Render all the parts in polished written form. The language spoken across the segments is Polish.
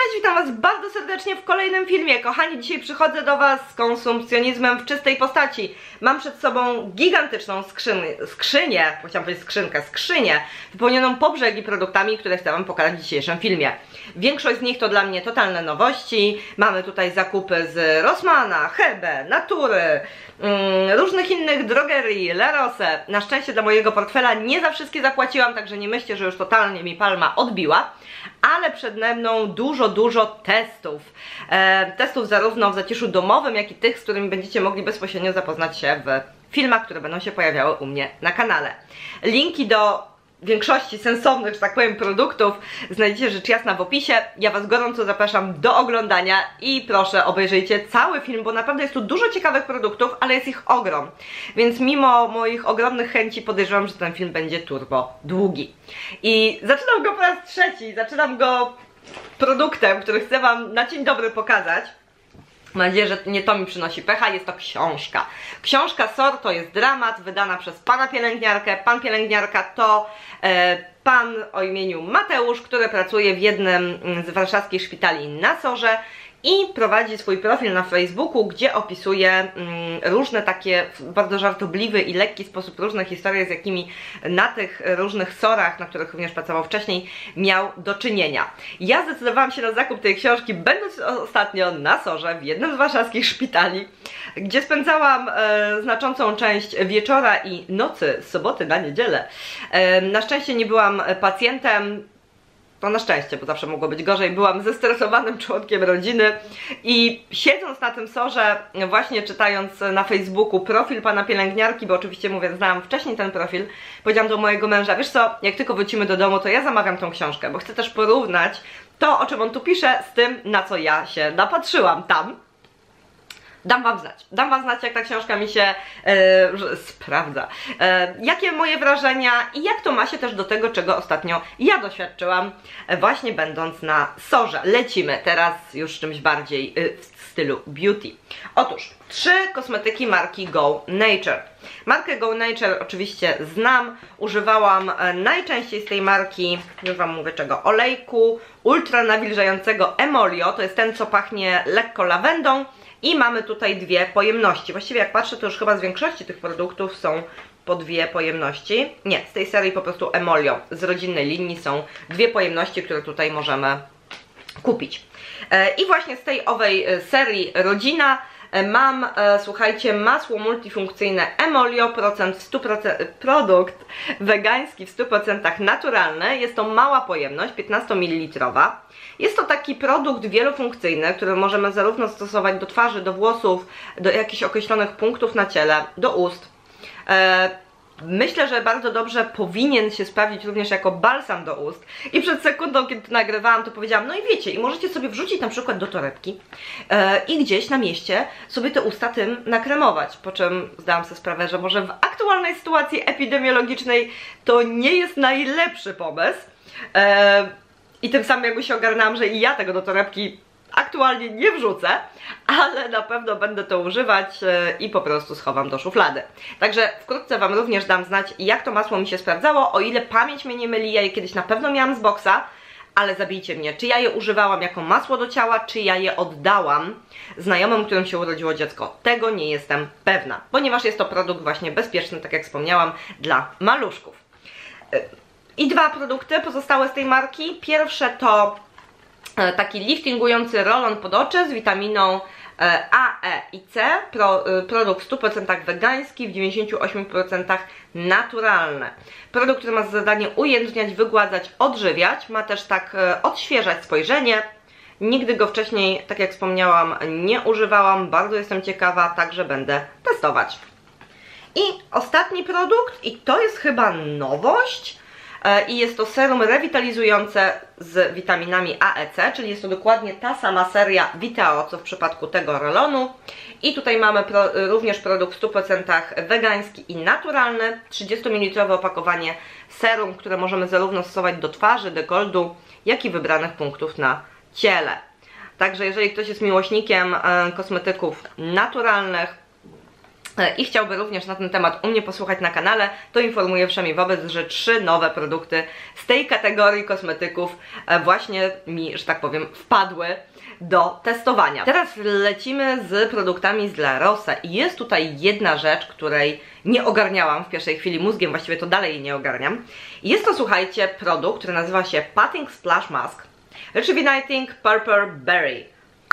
Cześć, witam Was bardzo serdecznie w kolejnym filmie. Kochani, dzisiaj przychodzę do Was z konsumpcjonizmem w czystej postaci. Mam przed sobą gigantyczną skrzynię, chciałam powiedzieć skrzynię wypełnioną po brzegi produktami, które chcę Wam pokazać w dzisiejszym filmie. Większość z nich to dla mnie totalne nowości. Mamy tutaj zakupy z Rossmana, Hebe, Natury, różnych innych drogerii, Lerose. Na szczęście dla mojego portfela nie za wszystkie zapłaciłam, także nie myślcie, że już totalnie mi palma odbiła. Ale przede mną dużo testów. Testów zarówno w zaciszu domowym, jak i tych, z którymi będziecie mogli bezpośrednio zapoznać się w filmach, które będą się pojawiały u mnie na kanale. Linki do większości sensownych, że tak powiem, produktów znajdziecie rzecz jasna w opisie. Ja Was gorąco zapraszam do oglądania i proszę obejrzyjcie cały film, bo naprawdę jest tu dużo ciekawych produktów, ale jest ich ogrom. Więc mimo moich ogromnych chęci podejrzewam, że ten film będzie turbo długi. I zaczynam go po raz trzeci, zaczynam go produktem, który chcę Wam na dzień dobry pokazać. Mam nadzieję, że nie to mi przynosi pecha, jest to książka. Książka SOR to jest dramat wydana przez pana pielęgniarkę. Pan pielęgniarka to pan o imieniu Mateusz, który pracuje w jednym z warszawskich szpitali na SOR-ze i prowadzi swój profil na Facebooku, gdzie opisuje różne takie w bardzo żartobliwy i lekki sposób różne historie, z jakimi na tych różnych SOR-ach, na których również pracował wcześniej, miał do czynienia. Ja zdecydowałam się na zakup tej książki, będąc ostatnio na SOR-ze w jednym z warszawskich szpitali, gdzie spędzałam znaczącą część wieczora i nocy z soboty na niedzielę. Na szczęście nie byłam pacjentem. No na szczęście, bo zawsze mogło być gorzej, byłam zestresowanym członkiem rodziny i siedząc na tym SOR-ze, właśnie czytając na Facebooku profil pana pielęgniarki, bo oczywiście mówię, znałam wcześniej ten profil, powiedziałam do mojego męża, wiesz co, jak tylko wrócimy do domu, to ja zamawiam tą książkę, bo chcę też porównać to, o czym on tu pisze, z tym, na co ja się napatrzyłam tam. Dam Wam znać, jak ta książka mi się sprawdza. Jakie moje wrażenia i jak to ma się też do tego, czego ostatnio ja doświadczyłam, właśnie będąc na SOR-ze. Lecimy teraz już czymś bardziej w stylu beauty. Otóż 3 kosmetyki marki Go Nature. Markę Go Nature oczywiście znam, używałam najczęściej z tej marki, już Wam mówię czego, olejku ultra nawilżającego Emolio, to jest ten, co pachnie lekko lawendą. I mamy tutaj 2 pojemności. Właściwie jak patrzę, to już chyba z większości tych produktów są po 2 pojemności. Nie, z tej serii po prostu Emolio. Z rodzinnej linii są 2 pojemności, które tutaj możemy kupić. I właśnie z tej owej serii Rodzina mam, słuchajcie, masło multifunkcyjne Emolio, produkt wegański w 100% naturalny. Jest to mała pojemność, 15 ml. Jest to taki produkt wielofunkcyjny, który możemy zarówno stosować do twarzy, do włosów, do jakichś określonych punktów na ciele, do ust. Myślę, że bardzo dobrze powinien się sprawdzić również jako balsam do ust. I przed sekundą, kiedy to nagrywałam, to powiedziałam, no i wiecie, i możecie sobie wrzucić na przykład do torebki i gdzieś na mieście sobie te usta tym nakremować. Po czym zdałam sobie sprawę, że może w aktualnej sytuacji epidemiologicznej to nie jest najlepszy pomysł. I tym samym jakby się ogarnęłam, że i ja tego do torebki aktualnie nie wrzucę, ale na pewno będę to używać i po prostu schowam do szuflady. Także wkrótce Wam również dam znać, jak to masło mi się sprawdzało, o ile pamięć mnie nie myli, ja je kiedyś na pewno miałam z boksa, ale zabijcie mnie, czy ja je używałam jako masło do ciała, czy ja je oddałam znajomym, którym się urodziło dziecko. Tego nie jestem pewna, ponieważ jest to produkt właśnie bezpieczny, tak jak wspomniałam, dla maluszków. I 2 produkty pozostałe z tej marki. Pierwsze to taki liftingujący rolon pod oczy z witaminą A, E i C. Produkt w 100% wegański, w 98% naturalny. Produkt, który ma za zadanie ujędrniać, wygładzać, odżywiać. Ma też tak odświeżać spojrzenie. Nigdy go wcześniej, tak jak wspomniałam, nie używałam. Bardzo jestem ciekawa, także będę testować. I ostatni produkt, i to jest chyba nowość. I jest to serum rewitalizujące z witaminami A, E, C, czyli jest to dokładnie ta sama seria Vitao, co w przypadku tego rolonu. I tutaj mamy również produkt w 100% wegański i naturalny, 30 ml opakowanie serum, które możemy zarówno stosować do twarzy, dekoltu, jak i wybranych punktów na ciele. Także jeżeli ktoś jest miłośnikiem kosmetyków naturalnych, i chciałby również na ten temat u mnie posłuchać na kanale, to informuję wszemi wobec, że 3 nowe produkty z tej kategorii kosmetyków właśnie mi, że tak powiem, wpadły do testowania. Teraz lecimy z produktami z La Rosa i jest tutaj jedna rzecz, której nie ogarniałam w pierwszej chwili mózgiem, właściwie to dalej nie ogarniam. Jest to, słuchajcie, produkt, który nazywa się Putting Splash Mask Rejuvenating Purple Berry.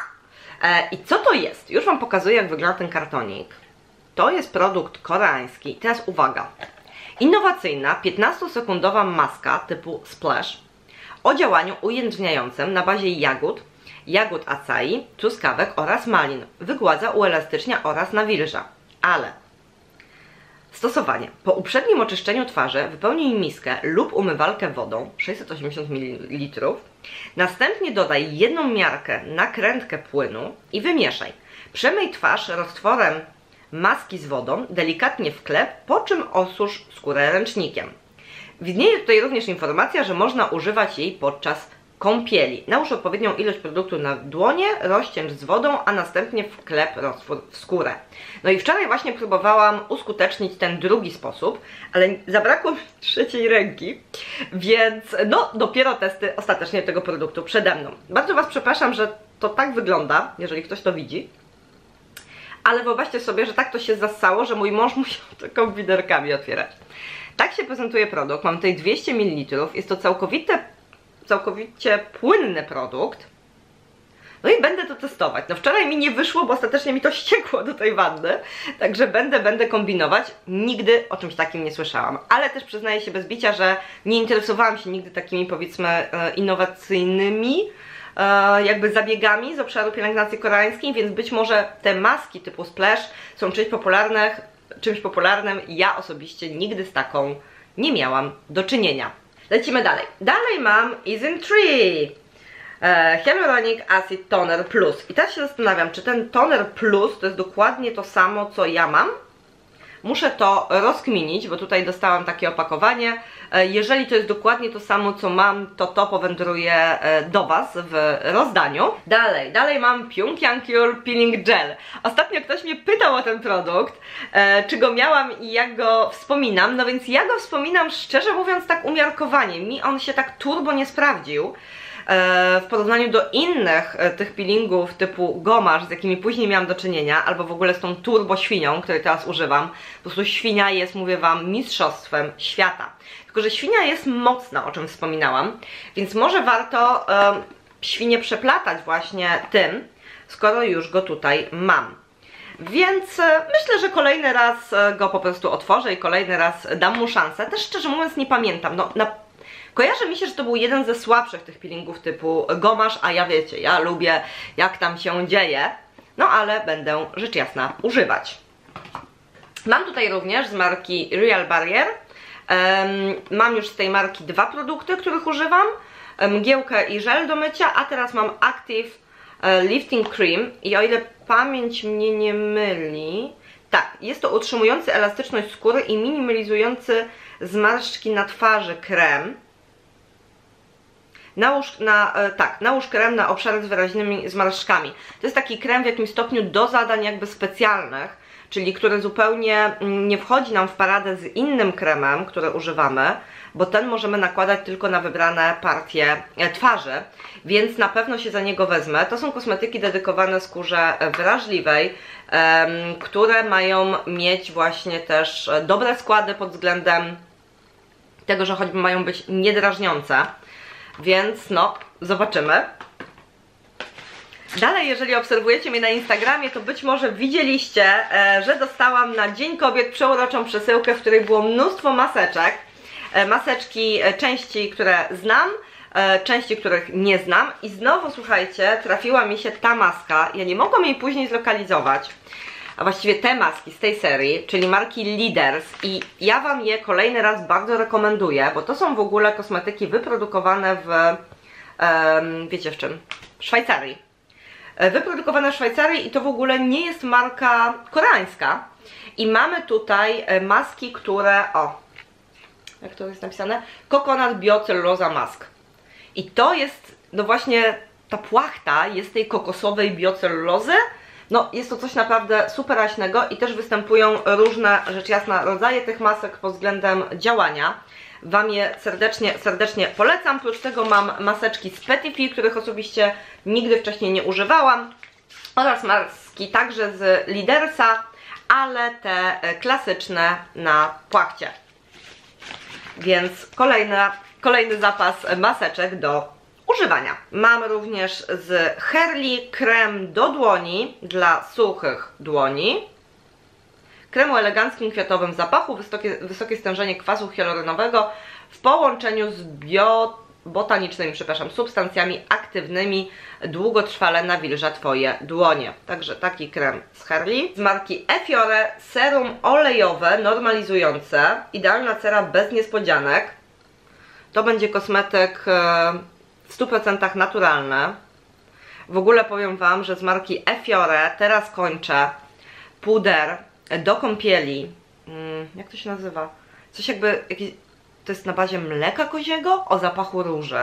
I co to jest? Już Wam pokazuję, jak wygląda ten kartonik. To jest produkt koreański. Teraz uwaga. Innowacyjna, 15-sekundowa maska typu Splash o działaniu ujędrniającym na bazie jagód acai, truskawek oraz malin. Wygładza, uelastycznia oraz nawilża. Ale stosowanie. Po uprzednim oczyszczeniu twarzy wypełnij miskę lub umywalkę wodą 680 ml. Następnie dodaj 1 miarkę nakrętkę płynu i wymieszaj. Przemyj twarz roztworem maski z wodą, delikatnie wklep, po czym osusz skórę ręcznikiem. Widnieje tutaj również informacja, że można używać jej podczas kąpieli. Nałóż odpowiednią ilość produktu na dłonie, rozcieńcz z wodą, a następnie wklep roztwór w skórę. No i wczoraj właśnie próbowałam uskutecznić ten drugi sposób, ale zabrakło mi 3. ręki, więc no dopiero testy ostatecznie tego produktu przede mną. Bardzo Was przepraszam, że to tak wygląda, jeżeli ktoś to widzi. Ale wyobraźcie sobie, że tak to się zassało, że mój mąż musiał to kombinerkami otwierać. Tak się prezentuje produkt. Mam tutaj 200 ml. Jest to całkowicie płynny produkt. No i będę to testować. No wczoraj mi nie wyszło, bo ostatecznie mi to ściekło do tej wanny. Także będę kombinować. Nigdy o czymś takim nie słyszałam. Ale też przyznaję się bez bicia, że nie interesowałam się nigdy takimi, powiedzmy, innowacyjnymi jakby zabiegami z obszaru pielęgnacji koreańskiej, więc być może te maski typu Splash są czymś popularnym. Ja osobiście nigdy z taką nie miałam do czynienia. Lecimy dalej. Dalej mam Ism 3 Hyaluronic Acid Toner Plus. I teraz się zastanawiam, czy ten Toner Plus to jest dokładnie to samo, co ja mam? Muszę to rozkminić, bo tutaj dostałam takie opakowanie. Jeżeli to jest dokładnie to samo, co mam, to powędruje do Was w rozdaniu. Dalej mam Pyongyang Cure Peeling Gel. Ostatnio ktoś mnie pytał o ten produkt, czy go miałam i jak go wspominam. No więc ja go wspominam, szczerze mówiąc, tak umiarkowanie. Mi on się tak turbo nie sprawdził. W porównaniu do innych tych peelingów typu gomasz, z jakimi później miałam do czynienia, albo w ogóle z tą turbo świnią, której teraz używam. Po prostu świnia jest, mówię Wam, mistrzostwem świata. Tylko że świnia jest mocna, o czym wspominałam, więc może warto świnię przeplatać właśnie tym, skoro już go tutaj mam. Więc myślę, że kolejny raz go po prostu otworzę i kolejny raz dam mu szansę. Też szczerze mówiąc nie pamiętam. Kojarzy mi się, że to był jeden ze słabszych tych peelingów typu gomasz, a ja wiecie, ja lubię jak tam się dzieje. No ale będę rzecz jasna używać. Mam tutaj również z marki Real Barrier. Mam już z tej marki 2 produkty, których używam. Mgiełkę i żel do mycia, a teraz mam Active Lifting Cream. I o ile pamięć mnie nie myli, tak, jest to utrzymujący elastyczność skóry i minimalizujący zmarszczki na twarzy krem. Nałóż krem na obszary z wyraźnymi zmarszczkami. To jest taki krem w jakimś stopniu do zadań jakby specjalnych, czyli który zupełnie nie wchodzi nam w paradę z innym kremem, który używamy, bo ten możemy nakładać tylko na wybrane partie twarzy, więc na pewno się za niego wezmę. To są kosmetyki dedykowane skórze wrażliwej, które mają mieć właśnie też dobre składy pod względem tego, że choćby mają być niedrażniące. Więc no, zobaczymy. Dalej, jeżeli obserwujecie mnie na Instagramie, to być może widzieliście, że dostałam na Dzień Kobiet przeuroczą przesyłkę, w której było mnóstwo maseczek. Maseczki, części, które znam, części, których nie znam. I znowu, słuchajcie, trafiła mi się ta maska. Ja nie mogłam jej później zlokalizować. A właściwie te maski z tej serii, czyli marki Leaders, i ja Wam je kolejny raz bardzo rekomenduję, bo to są w ogóle kosmetyki wyprodukowane w, wiecie w czym? W Szwajcarii. Wyprodukowane w Szwajcarii i to w ogóle nie jest marka koreańska. I mamy tutaj maski, które, jak to jest napisane? Coconut Biocellulosa Mask. I to jest, no właśnie, ta płachta jest tej kokosowej biocellulozy, No, jest to coś naprawdę superaśnego i też występują różne, rzecz jasna, rodzaje tych masek pod względem działania. Wam je serdecznie polecam. Oprócz tego mam maseczki z Petitfi, których osobiście nigdy wcześniej nie używałam, oraz maski także z Leadersa, ale te klasyczne na płachcie. Więc kolejny zapas maseczek do używania. Mam również z Hurley krem do dłoni dla suchych dłoni. Krem o eleganckim kwiatowym zapachu, wysokie stężenie kwasu hialuronowego w połączeniu z botanicznymi, substancjami aktywnymi długotrwale nawilża Twoje dłonie. Także taki krem z Hurley. Z marki Efiore serum olejowe normalizujące, idealna cera bez niespodzianek. To będzie kosmetyk w 100% naturalny. W ogóle powiem Wam, że z marki Efiore teraz kończę puder do kąpieli. Jak to się nazywa? Coś jakby, to jest na bazie mleka koziego o zapachu róży.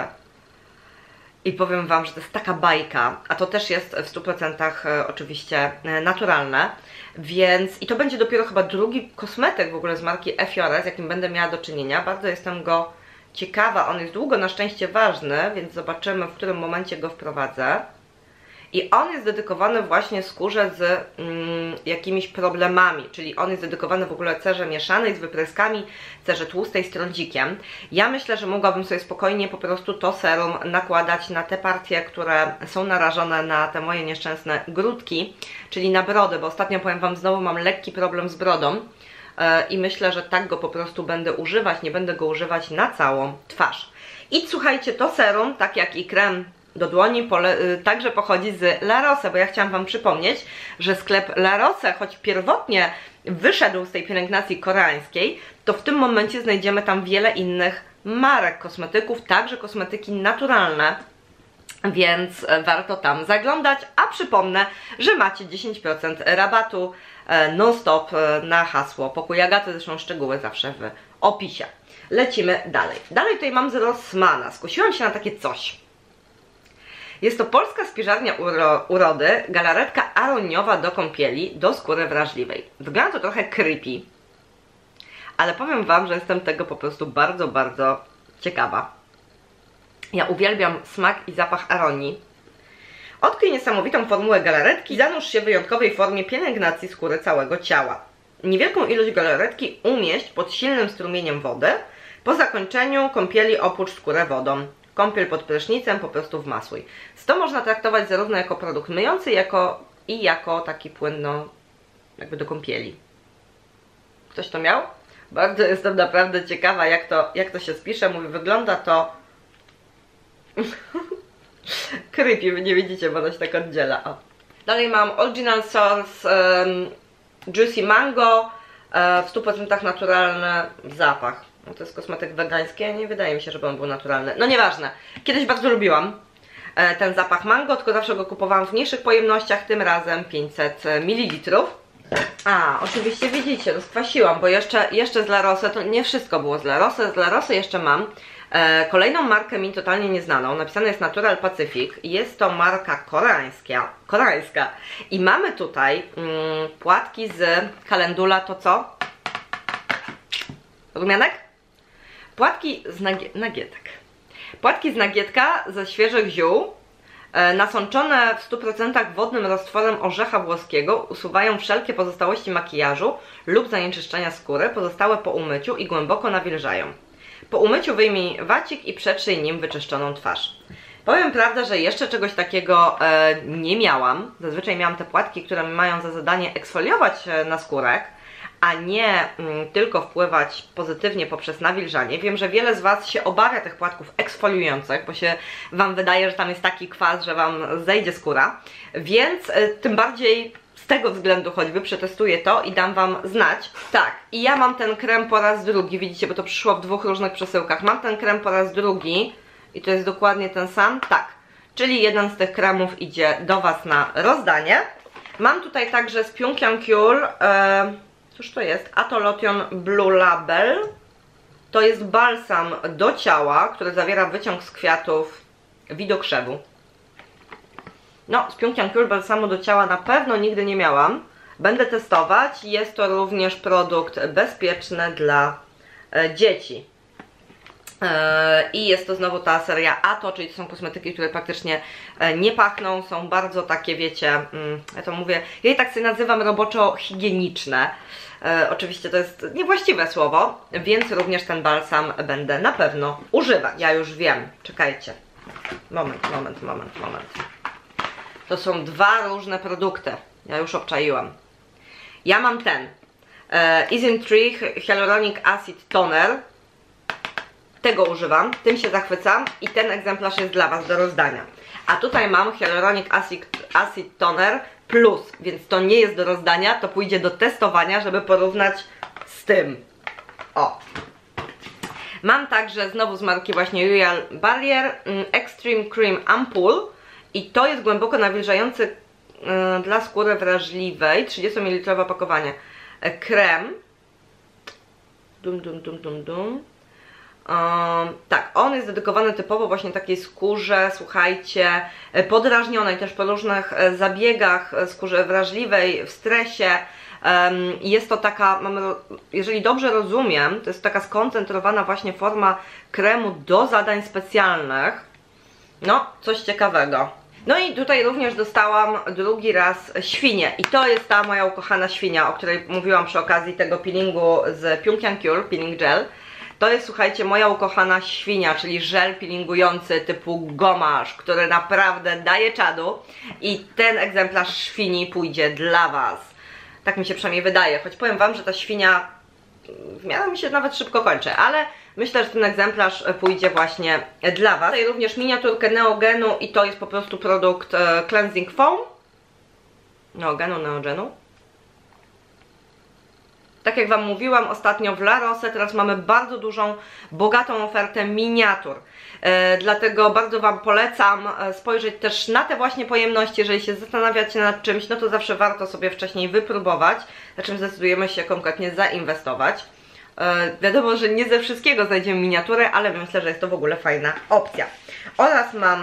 I powiem Wam, że to jest taka bajka, a to też jest w 100% oczywiście naturalne. Więc, i to będzie dopiero chyba drugi kosmetyk w ogóle z marki Efiore, z jakim będę miała do czynienia. Bardzo jestem go ciekawa, on jest długo na szczęście ważny, więc zobaczymy, w którym momencie go wprowadzę. I on jest dedykowany właśnie skórze z jakimiś problemami, czyli on jest dedykowany w ogóle cerze mieszanej z wypryskami, cerze tłustej z trądzikiem. Ja myślę, że mogłabym sobie spokojnie po prostu to serum nakładać na te partie, które są narażone na te moje nieszczęsne grudki, czyli na brodę, bo ostatnio, powiem Wam, znowu mam lekki problem z brodą i myślę, że tak go po prostu będę używać, nie będę go używać na całą twarz. I słuchajcie, to serum, tak jak i krem do dłoni, także pochodzi z La Rose, bo ja chciałam Wam przypomnieć, że sklep La Rose, choć pierwotnie wyszedł z tej pielęgnacji koreańskiej, to w tym momencie znajdziemy tam wiele innych marek kosmetyków, także kosmetyki naturalne, więc warto tam zaglądać, a przypomnę, że macie 10% rabatu non-stop na hasło Pokój Agaty, zresztą szczegóły zawsze w opisie. Lecimy dalej. Dalej tutaj mam z Rossmana, skusiłam się na takie coś. Jest to polska spiżarnia urody, galaretka aroniowa do kąpieli, do skóry wrażliwej. Wygląda to trochę creepy, ale powiem Wam, że jestem tego po prostu bardzo, bardzo ciekawa. Ja uwielbiam smak i zapach aronii. Odkryj niesamowitą formułę galaretki i zanurz się w wyjątkowej formie pielęgnacji skóry całego ciała. Niewielką ilość galaretki umieść pod silnym strumieniem wody. Po zakończeniu kąpieli opucz skórę wodą. Kąpiel pod prysznicem po prostu wmasuj. To można traktować zarówno jako produkt myjący, jako taki płyn, no, jakby do kąpieli. Ktoś to miał? Bardzo jestem naprawdę ciekawa, jak to się spisze. Mówię, wygląda to creepy, wy nie widzicie, bo ono się tak oddziela. O. Dalej mam Original Source Juicy Mango, w 100% naturalny zapach. No to jest kosmetyk wegański, a nie wydaje mi się, żeby on był naturalny. No nieważne. Kiedyś bardzo lubiłam ten zapach mango, tylko zawsze go kupowałam w mniejszych pojemnościach, tym razem 500 ml. A, oczywiście widzicie, rozkwasiłam, bo jeszcze z La Rose, to nie wszystko było z La Rose. Z La Rose jeszcze mam kolejną markę mi totalnie nieznaną. Napisane jest Natural Pacific. Jest to marka koreańska. I mamy tutaj płatki z kalendula, to co? Rumianek? Płatki z nagietek. Płatki z nagietka ze świeżych ziół, nasączone w 100% wodnym roztworem orzecha włoskiego, usuwają wszelkie pozostałości makijażu lub zanieczyszczenia skóry, pozostałe po umyciu i głęboko nawilżają. Po umyciu wyjmij wacik i przetrzyj nim wyczyszczoną twarz. Powiem prawdę, że jeszcze czegoś takiego nie miałam. Zazwyczaj miałam te płatki, które mają za zadanie eksfoliować naskórek, a nie tylko wpływać pozytywnie poprzez nawilżanie. Wiem, że wiele z Was się obawia tych płatków eksfoliujących, bo się Wam wydaje, że tam jest taki kwas, że Wam zejdzie skóra, więc tym bardziej z tego względu choćby przetestuję to i dam Wam znać. Tak, i ja mam ten krem po raz drugi, widzicie, bo to przyszło w 2 różnych przesyłkach. Mam ten krem po raz drugi i to jest dokładnie ten sam, tak, czyli jeden z tych kremów idzie do Was na rozdanie. Mam tutaj także z Pyongyang, cóż to jest? Atolotion Blue Label. To jest balsam do ciała, który zawiera wyciąg z kwiatów widokrzewu. No, z Pyongyang Pure balsamu do ciała na pewno nigdy nie miałam. Będę testować. Jest to również produkt bezpieczny dla dzieci. I jest to znowu ta seria Ato, czyli to są kosmetyki, które praktycznie nie pachną, są bardzo takie, wiecie, ja to mówię, ja je tak sobie nazywam roboczo higieniczne. Oczywiście to jest niewłaściwe słowo, więc również ten balsam będę na pewno używać. Ja już wiem, czekajcie. Moment. To są dwa różne produkty. Ja już obczaiłam. Ja mam ten Isntree Hyaluronic Acid Toner. Tego używam, tym się zachwycam i ten egzemplarz jest dla Was do rozdania. A tutaj mam Hyaluronic Acid Toner Plus, więc to nie jest do rozdania, to pójdzie do testowania, żeby porównać z tym. O! Mam także znowu z marki właśnie Real Barrier Extreme Cream Ampoule i to jest głęboko nawilżający dla skóry wrażliwej, 30 ml opakowanie. Krem. Tak, on jest dedykowany typowo właśnie takiej skórze, słuchajcie, podrażnionej też po różnych zabiegach, skórze wrażliwej, w stresie. Jest to taka, jeżeli dobrze rozumiem, to jest taka skoncentrowana właśnie forma kremu do zadań specjalnych. No, coś ciekawego. No i tutaj również dostałam drugi raz świnię i to jest ta moja ukochana świnia, o której mówiłam przy okazji tego peelingu z Pyongyang Pure, peeling gel. To jest, słuchajcie, moja ukochana świnia, czyli żel peelingujący typu gomasz, który naprawdę daje czadu i ten egzemplarz świni pójdzie dla Was. Tak mi się przynajmniej wydaje, choć powiem Wam, że ta świnia w miarę mi się nawet szybko kończy, ale myślę, że ten egzemplarz pójdzie właśnie dla Was. Tutaj również miniaturkę Neogenu i to jest po prostu produkt Cleansing Foam. Neogenu. Tak jak Wam mówiłam ostatnio w La Rose, teraz mamy bardzo dużą, bogatą ofertę miniatur. Dlatego bardzo Wam polecam spojrzeć też na te właśnie pojemności. Jeżeli się zastanawiacie nad czymś, no to zawsze warto sobie wcześniej wypróbować, na czym zdecydujemy się konkretnie zainwestować. Wiadomo, że nie ze wszystkiego znajdziemy miniaturę, ale myślę, że jest to w ogóle fajna opcja. Oraz mam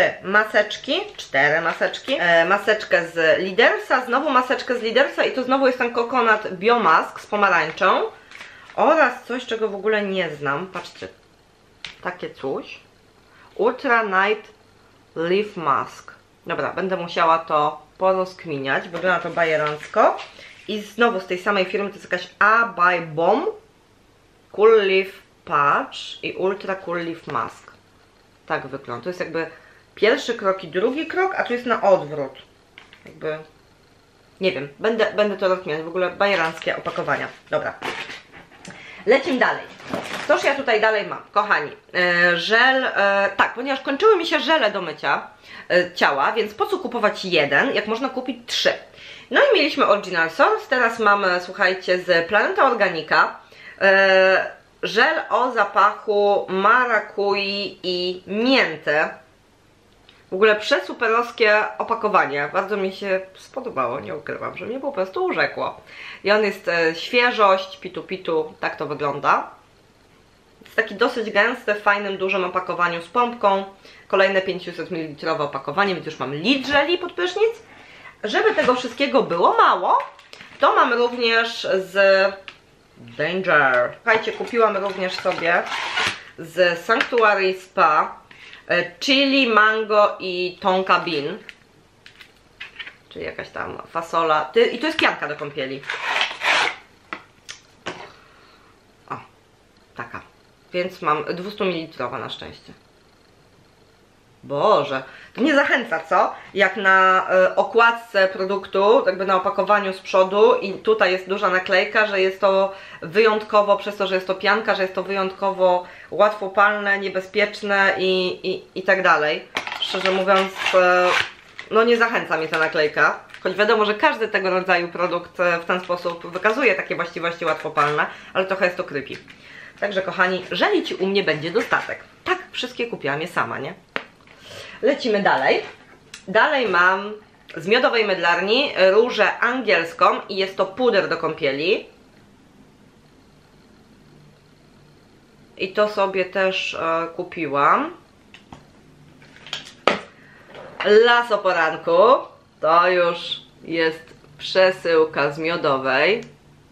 4 maseczki. Maseczkę z Leadersa, znowu maseczkę z Leadersa i to znowu jest ten Coconut Biomask z pomarańczą. Oraz coś, czego w ogóle nie znam. Patrzcie, takie coś. Ultra Night Leaf Mask. Dobra, będę musiała to porozkminiać. Wygląda to bajerancko. I znowu z tej samej firmy to jest jakaś A by Bomb Cool Leaf Patch i Ultra Cool Leaf Mask. Tak wygląda. To jest jakby pierwszy krok i drugi krok, a tu jest na odwrót. Jakby, nie wiem, będę to rozkminiać. W ogóle bajeranckie opakowania. Dobra. Lecimy dalej. Coż ja tutaj dalej mam, kochani? Żel, tak, ponieważ kończyły mi się żele do mycia ciała, więc po co kupować jeden, jak można kupić 3? No i mieliśmy Original Source, teraz mamy, słuchajcie, z Planeta Organica żel o zapachu marakui i mięty. W ogóle przesuperowskie opakowanie, bardzo mi się spodobało, nie ukrywam, że mnie po prostu urzekło. I on jest świeżość, pitu, tak to wygląda. Jest taki dosyć gęsty, w fajnym, dużym opakowaniu z pompką. Kolejne 500 ml opakowanie, więc już mam litr żeli pod prysznic. Żeby tego wszystkiego było mało, to mam również z Danger. Słuchajcie, kupiłam również sobie z Sanctuary Spa chili, mango i tonka bean. Czyli jakaś tam fasola. I to jest pianka do kąpieli. O, taka. Więc mam 200 ml na szczęście. Boże, to mnie zachęca, co? Jak na okładce produktu, jakby na opakowaniu z przodu i tutaj jest duża naklejka, że jest to wyjątkowo, przez to, że jest to pianka, że jest to wyjątkowo łatwopalne, niebezpieczne i tak dalej. Szczerze mówiąc, no nie zachęca mnie ta naklejka. Choć wiadomo, że każdy tego rodzaju produkt w ten sposób wykazuje takie właściwości łatwopalne, ale trochę jest to creepy. Także kochani, żelić u mnie będzie dostatek. Tak, wszystkie kupiłam je sama, nie? Lecimy dalej. Dalej mam z Miodowej Mydlarni różę angielską i jest to puder do kąpieli. I to sobie też kupiłam. Las o poranku. To już jest przesyłka z miodowej.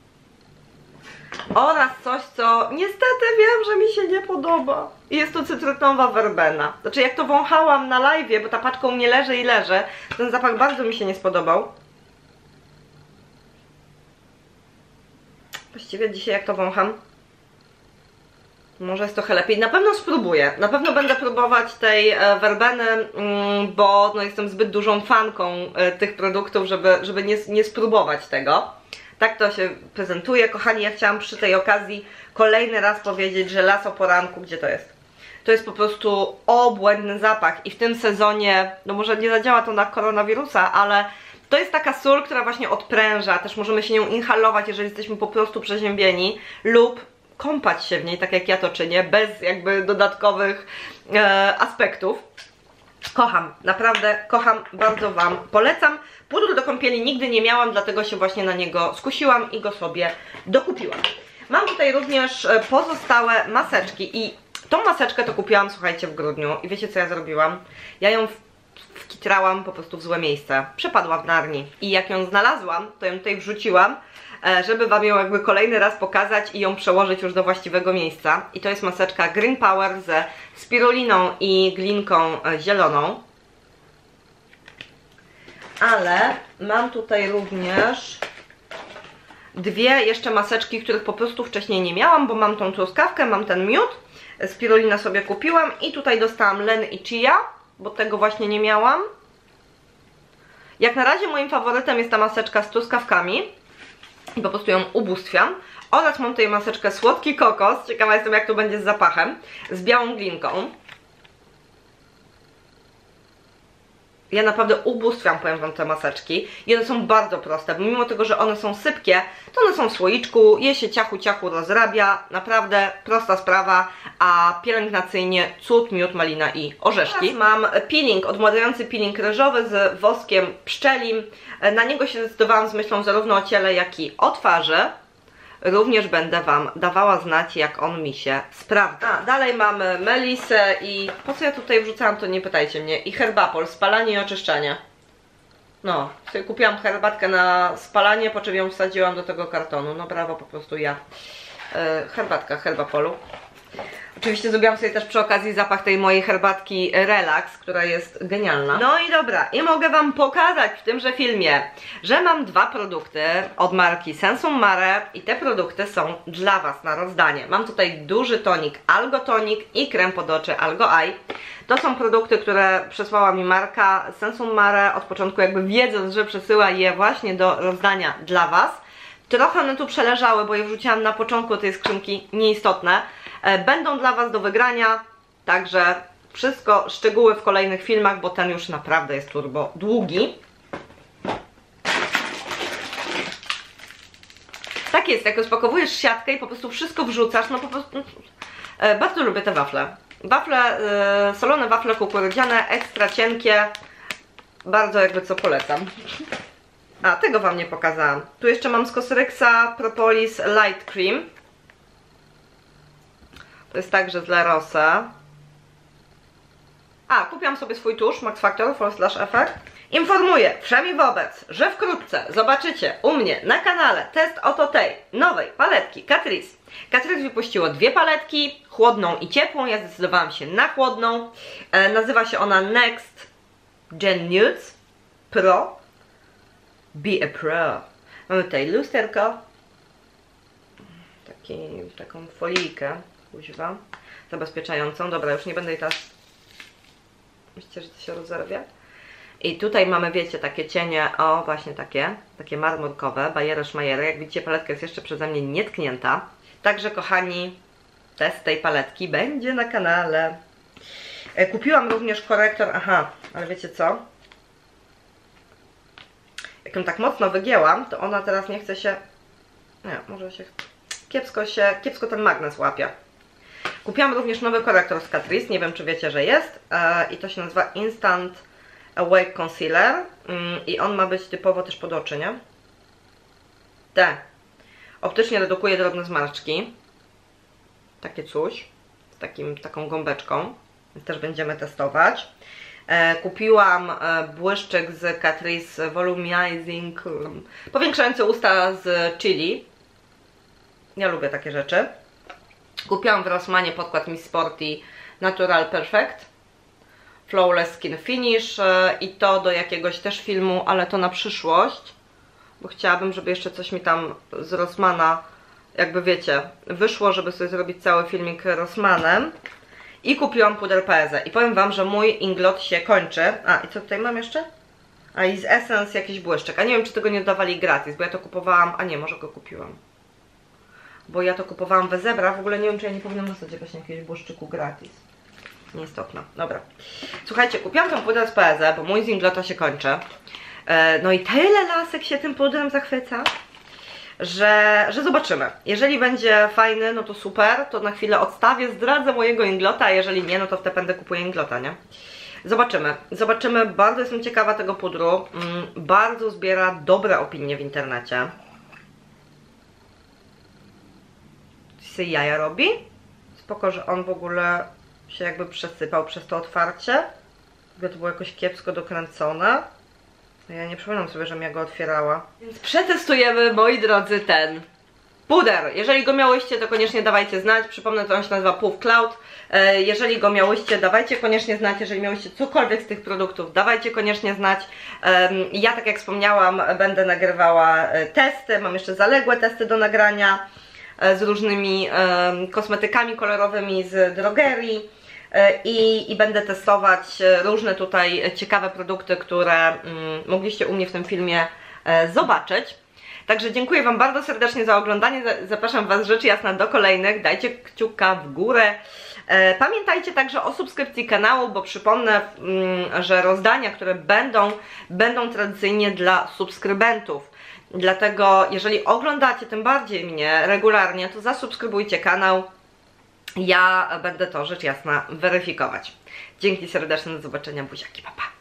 Oraz coś, co niestety wiem, że mi się nie podoba. Jest to cytrynowa werbena. Znaczy jak to wąchałam na live'ie, bo ta paczka u mnie leży i leży, ten zapach bardzo mi się nie spodobał. Właściwie dzisiaj jak to wącham, może jest trochę lepiej. Na pewno spróbuję. Na pewno będę próbować tej werbeny, bo no, jestem zbyt dużą fanką tych produktów, żeby nie spróbować tego. Tak to się prezentuje. Kochani, ja chciałam przy tej okazji kolejny raz powiedzieć, że Las o poranku, gdzie to jest? To jest po prostu obłędny zapach i w tym sezonie, no może nie zadziała to na koronawirusa, ale to jest taka sól, która właśnie odpręża. Też możemy się nią inhalować, jeżeli jesteśmy po prostu przeziębieni, lub kąpać się w niej, tak jak ja to czynię, bez jakby dodatkowych aspektów. Kocham, naprawdę kocham, bardzo Wam polecam. Pudru do kąpieli nigdy nie miałam, dlatego się właśnie na niego skusiłam i go sobie dokupiłam. Mam tutaj również pozostałe maseczki i tą maseczkę to kupiłam, słuchajcie, w grudniu i wiecie co ja zrobiłam? Ja ją wkitrałam po prostu w złe miejsce. Przepadła w Narni i jak ją znalazłam, to ją tutaj wrzuciłam, żeby Wam ją jakby kolejny raz pokazać i ją przełożyć już do właściwego miejsca. I to jest maseczka Green Power ze spiruliną i glinką zieloną. Ale mam tutaj również dwie jeszcze maseczki, których po prostu wcześniej nie miałam, bo mam tą truskawkę, mam ten miód, spirulina sobie kupiłam i tutaj dostałam len i chia, bo tego właśnie nie miałam. Jak na razie moim faworytem jest ta maseczka z truskawkami i po prostu ją ubóstwiam. Oraz mam tutaj maseczkę słodki kokos, ciekawa jestem jak to będzie z zapachem, z białą glinką. Ja naprawdę ubóstwiam, powiem Wam, te maseczki i one są bardzo proste, bo mimo tego, że one są sypkie, to one są w słoiczku, je się ciachu rozrabia, naprawdę prosta sprawa, a pielęgnacyjnie cud, miód, malina i orzeszki. Teraz mam peeling, odmładzający peeling ryżowy z woskiem pszczelim, na niego się zdecydowałam z myślą zarówno o ciele, jak i o twarzy. Również będę Wam dawała znać, jak on mi się sprawdza. Dalej mamy melisę i po co ja tutaj wrzucałam, to nie pytajcie mnie. I herbapol, spalanie i oczyszczanie. No, sobie kupiłam herbatkę na spalanie, po czym ją wsadziłam do tego kartonu. No brawo, po prostu ja. Herbatka herbapolu. Oczywiście zrobiłam sobie też przy okazji zapach tej mojej herbatki Relax, która jest genialna. No i dobra, i mogę Wam pokazać w tymże filmie, że mam dwa produkty od marki Sensum Mare i te produkty są dla Was na rozdanie. Mam tutaj duży tonik Algo Tonic i krem pod oczy Algo Eye. To są produkty, które przesłała mi marka Sensum Mare od początku, jakby wiedząc, że przesyła je właśnie do rozdania dla Was. Trochę one tu przeleżały, bo je wrzuciłam na początku tej skrzynki, nieistotne. Będą dla Was do wygrania, także wszystko, szczegóły w kolejnych filmach, bo ten już naprawdę jest turbo długi. Tak jest, jak rozpakowujesz siatkę i po prostu wszystko wrzucasz, no po prostu... Bardzo lubię te wafle. Wafle, solone wafle kukurydziane, ekstra cienkie, bardzo jakby co polecam. A, tego Wam nie pokazałam. Tu jeszcze mam z Cosrxa Propolis Light Cream. To jest także z La Rosa. A, kupiłam sobie swój tusz Max Factor False Lash Effect. Informuję wszemi wobec, że wkrótce zobaczycie u mnie na kanale test oto tej nowej paletki Catrice. Catrice wypuściło dwie paletki, chłodną i ciepłą. Ja zdecydowałam się na chłodną. Nazywa się ona Next Gen Nudes Pro. Be a Pro. Mamy tutaj lusterko. Taką folijkę. Kuźwa, zabezpieczającą. Dobra, już nie będę jej teraz... Myślicie, że to się rozerwie? I tutaj mamy, wiecie, takie cienie, o właśnie takie marmurkowe, bajery, szmajery. Jak widzicie, paletka jest jeszcze przeze mnie nietknięta. Także, kochani, test tej paletki będzie na kanale. Kupiłam również korektor, aha, ale wiecie co? Jak ją tak mocno wygięłam, to ona teraz nie chce się... Nie, może się... Kiepsko ten magnes łapie. Kupiłam również nowy korektor z Catrice, nie wiem czy wiecie, że jest, i to się nazywa Instant Awake Concealer i on ma być typowo też pod oczy, nie? Optycznie redukuje drobne zmarszczki, takie coś, z taką gąbeczką, więc też będziemy testować. Kupiłam błyszczyk z Catrice Volumizing, powiększający usta z chili. Ja lubię takie rzeczy. Kupiłam w Rossmanie podkład Miss Sporty Natural Perfect Flawless Skin Finish i to do jakiegoś też filmu, ale to na przyszłość, bo chciałabym, żeby jeszcze coś mi tam z Rossmana, jakby wiecie, wyszło, żeby sobie zrobić cały filmik Rossmanem. I kupiłam puder PZ i powiem wam, że mój inglot się kończy. A i co tutaj mam jeszcze? A i z Essence jakiś błyszczyk, a nie wiem, czy tego nie dawali gratis, bo ja to kupowałam, a nie, może go kupiłam, bo ja to kupowałam we Zebra, w ogóle nie wiem, czy ja nie powinnam dostać jakiegoś błyszczyku gratis. Nieistotne. Dobra. Słuchajcie, kupiłam ten puder z PZ, bo mój z inglota się kończy. No i tyle lasek się tym puderem zachwyca, że zobaczymy. Jeżeli będzie fajny, no to super, to na chwilę odstawię, zdradzę mojego inglota, a jeżeli nie, no to wtedy będę kupuję inglota, nie? Zobaczymy. Zobaczymy. Bardzo jestem ciekawa tego pudru. Bardzo zbiera dobre opinie w internecie. Coś sobie jaja robi? Spoko, że on w ogóle się jakby przesypał przez to otwarcie. Jakby to było jakoś kiepsko dokręcone. Ja nie przypominam sobie, żebym ja go otwierała. Więc przetestujemy, moi drodzy, ten puder. Jeżeli go miałyście, to koniecznie dawajcie znać. Przypomnę, to on się nazywa Puff Cloud. Jeżeli go miałyście, dawajcie koniecznie znać. Jeżeli miałyście cokolwiek z tych produktów, dawajcie koniecznie znać. Ja, tak jak wspomniałam, będę nagrywała testy. Mam jeszcze zaległe testy do nagrania z różnymi kosmetykami kolorowymi z drogerii. I będę testować różne tutaj ciekawe produkty, które mogliście u mnie w tym filmie zobaczyć. Także dziękuję wam bardzo serdecznie za oglądanie, zapraszam was rzecz jasna do kolejnych, dajcie kciuka w górę. Pamiętajcie także o subskrypcji kanału, bo przypomnę, że rozdania, które będą tradycyjnie dla subskrybentów. Dlatego jeżeli oglądacie tym bardziej mnie regularnie, to zasubskrybujcie kanał. Ja będę to rzecz jasna weryfikować. Dzięki serdeczne, do zobaczenia, buziaki, pa pa.